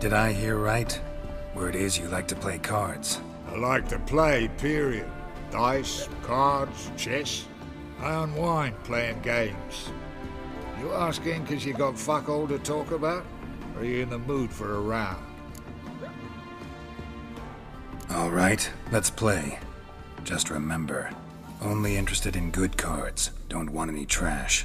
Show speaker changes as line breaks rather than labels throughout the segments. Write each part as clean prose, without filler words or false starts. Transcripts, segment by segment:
Did I hear right? Word is you like to play cards.
I like to play, period. Dice, cards, chess. I unwind playing games. You asking because you got fuck all to talk about? Or are you in the mood for a round?
All right, let's play. Just remember, only interested in good cards. Don't want any trash.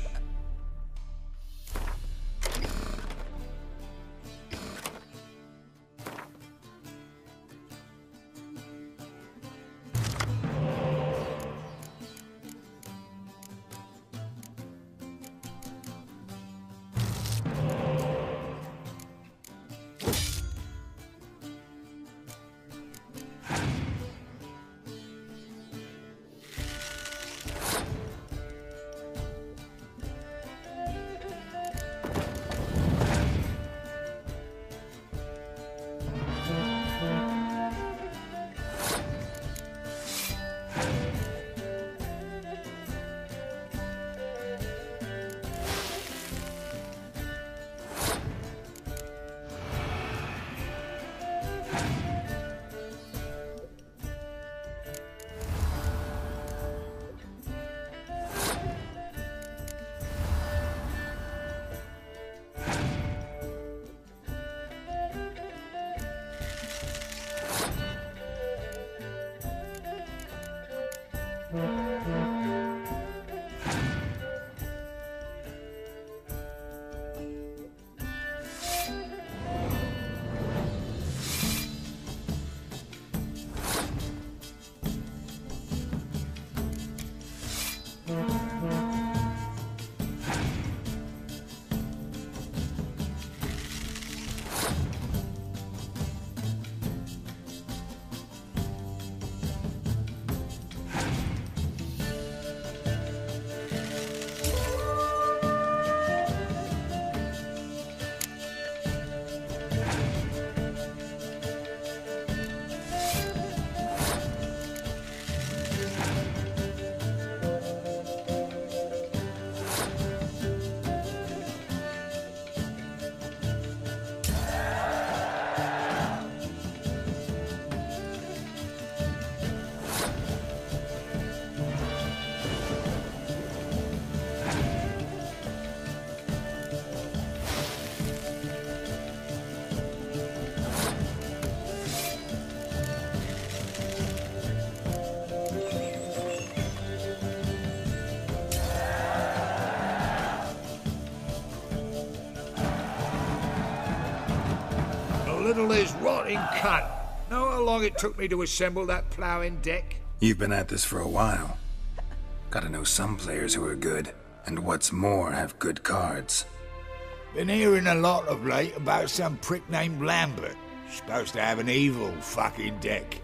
Little is rotting cunt. Know how long it took me to assemble that ploughing deck?
You've been at this for a while. Gotta know some players who are good, and what's more, have good cards.
Been hearing a lot of late about some prick named Lambert. Supposed to have an evil fucking deck.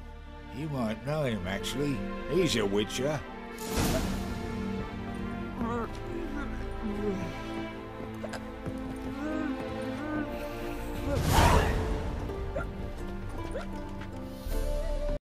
You might know him, actually. He's a witcher.